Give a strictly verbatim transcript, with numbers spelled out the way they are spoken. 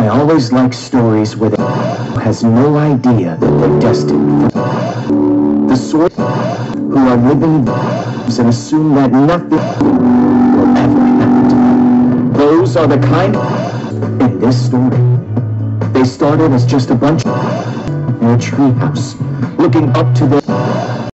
I always like stories where the has no idea that they're destined for the sort who are living and assume that nothing will ever happen to them. Those are the kind in this story. They started as just a bunch in a treehouse, looking up to the